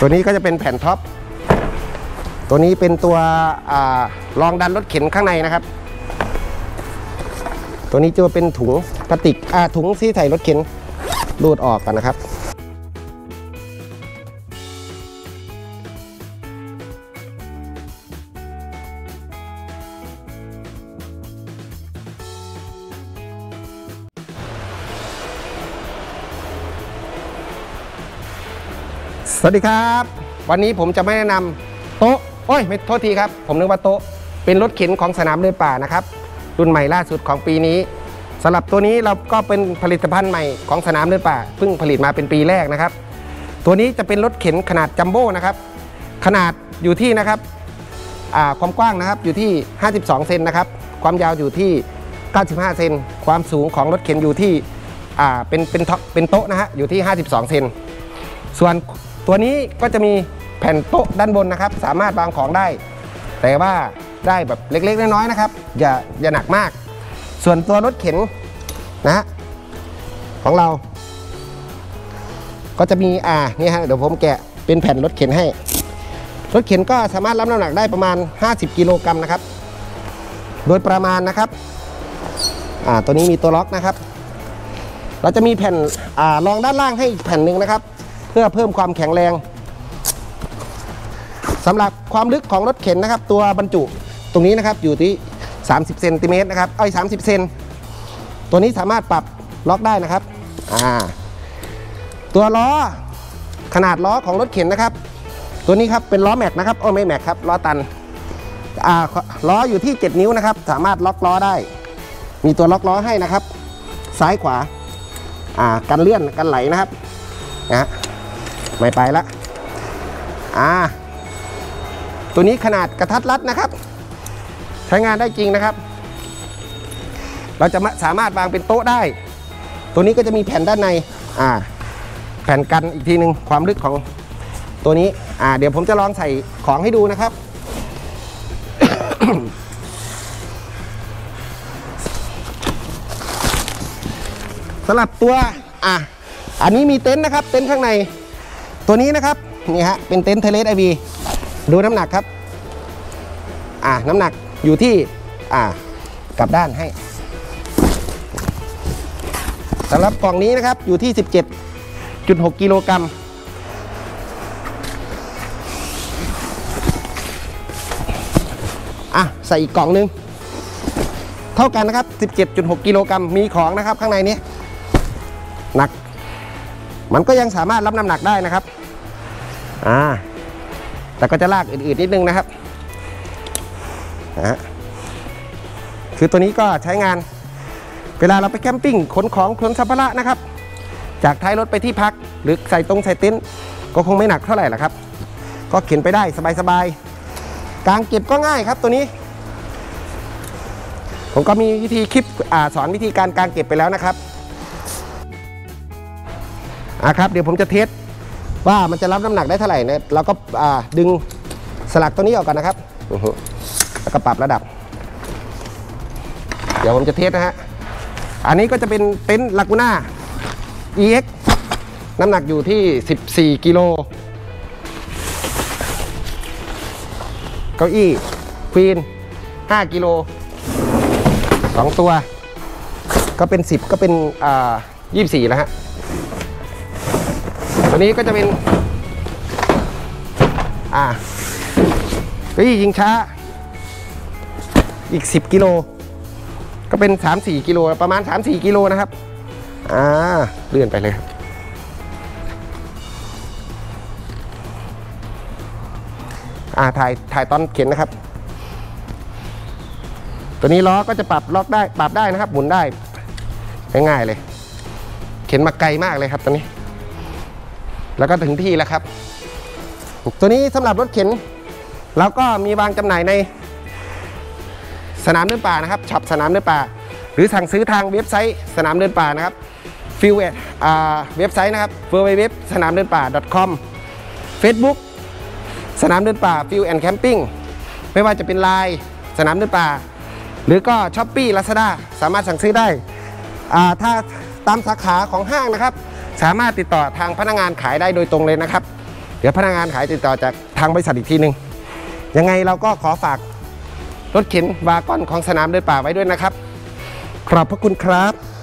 ตัวนี้ก็จะเป็นแผ่นท็อปตัวนี้เป็นตัวรองดันรถเข็นข้างในนะครับตัวนี้จะเป็นถุงพลาสติกถุงที่ใส่รถเข็นรูดออกกันนะครับสวัสดีครับวันนี้ผมจะไม่แนะนำโต๊ะไม่โทษทีครับผมนึกว่าโต๊ะเป็นรถเข็นของสนามเดินป่านะครับรุ่นใหม่ล่าสุดของปีนี้สำหรับตัวนี้เราก็เป็นผลิตภัณฑ์ใหม่ของสนามเดินป่าเพิ่งผลิตมาเป็นปีแรกนะครับตัวนี้จะเป็นรถเข็นขนาดจัมโบ้นะครับขนาดอยู่ที่นะครับความกว้างนะครับอยู่ที่52เซนนะครับความยาวอยู่ที่95เซนความสูงของรถเข็นอยู่ที่เป็นโต๊ะนะฮะอยู่ที่52เซนส่วนตัวนี้ก็จะมีแผ่นโต๊ะด้านบนนะครับสามารถวางของได้แต่ว่าได้แบบเล็กๆน้อยๆนะครับอย่าหนักมากส่วนตัวรถเข็นนะฮะของเราก็จะมีนี่ฮะเดี๋ยวผมแกะเป็นแผ่นรถเข็นให้รถเข็นก็สามารถรับน้ำหนักได้ประมาณ50กิโลกรัมนะครับโดยประมาณนะครับตัวนี้มีตัวล็อกนะครับเราจะมีแผ่นรองด้านล่างให้อีกแผ่นหนึ่งนะครับเพื่อเพิ่มความแข็งแรงสำหรับความลึกของรถเข็นนะครับตัวบรรจุตรงนี้นะครับอยู่ที่30เซนติเมตรนะครับ30เซนตัวนี้สามารถปรับล็อกได้นะครับตัวล้อขนาดล้อของรถเข็นนะครับตัวนี้ครับเป็นล้อแม็กนะครับไม่แม็กครับล้อตันล้ออยู่ที่7นิ้วนะครับสามารถล็อกล้อได้มีตัวล็อกล้อให้นะครับซ้ายขวากันเลื่อนกันไหลนะครับไม่ไปละตัวนี้ขนาดกระทัดรัดนะครับใช้งานได้จริงนะครับเราจะสามารถวางเป็นโต๊ะได้ตัวนี้ก็จะมีแผ่นด้านในแผ่นกันอีกทีหนึ่งความลึกของตัวนี้เดี๋ยวผมจะลองใส่ของให้ดูนะครับ สำหรับตัวอันนี้มีเต็นท์นะครับเต็นท์ข้างในตัวนี้นะครับนี่ฮะเป็นเต็นท์เทเลสไอวีดูน้ำหนักครับน้ำหนักอยู่ที่กลับด้านให้สำหรับกล่องนี้นะครับอยู่ที่ 17.6 กิโลกรัมใส่อีกกล่องนึงเท่ากันนะครับ 17.6 กิโลกรัมมีของนะครับข้างในนี้หนักมันก็ยังสามารถรับน้ำหนักได้นะครับแต่ก็จะลากอืดๆนิดนึงนะครับคือตัวนี้ก็ใช้งานเวลาเราไปแคมปิ้งขนของขนสัมภาระนะครับจากท้ายรถไปที่พักหรือใส่เต็นท์ก็คงไม่หนักเท่าไหร่หรอกครับก็เข็นไปได้สบายๆกางเก็บก็ง่ายครับตัวนี้ผมก็มีวิธีคลิปสอนวิธีการกางเก็บไปแล้วนะครับครับเดี๋ยวผมจะเทสว่ามันจะรับน้ำหนักได้เท่าไหร่เนี่ยเราก็ดึงสลักตัวนี้ออกกันนะครับแล้วก็ปรับระดับเดี๋ยวผมจะเทสนะฮะอันนี้ก็จะเป็นเต็นท์ลากูน่า EX น้ำหนักอยู่ที่14กิโลเก้าอี้ควีน5กิโล2ตัวก็เป็น10ก็เป็น24แล้วฮะตัวนี้ก็จะเป็นเก้าอี้ยิงช้าอีก10กิโลก็เป็น 3-4 กิโลประมาณ 3-4 กิโลนะครับเลื่อนไปเลยครับถ่ายตอนเข็นนะครับตัวนี้ล้อก็จะปรับล็อกได้ปรับได้นะครับหมุนได้ง่ายๆเลยเข็นมาไกลมากเลยครับตัวนี้แล้วก็ถึงที่แล้วครับตัวนี้สำหรับรถเข็นเราก็มีวางจำหน่ายในสนามเดินป่านะครับช็อปสนามเดินป่าหรือสั่งซื้อทางเว็บไซต์สนามเดินป่านะครับเว็บไซต์นะครับ www สนามเดินป่า .com Facebook สนามเดินป่า Field and Camping ไม่ว่าจะเป็น LINE สนามเดินป่าหรือก็ Shopee Lazada สามารถสั่งซื้อได้ถ้าตามสาขาของห้างนะครับสามารถติดต่อทางพนักงานขายได้โดยตรงเลยนะครับเดี๋ยวพนักงานขายติดต่อจากทางบริษัทอีกทีหนึ่งยังไงเราก็ขอฝากรถเข็นวากอนของสนามเดินป่าไว้ด้วยนะครับขอบพระคุณครับ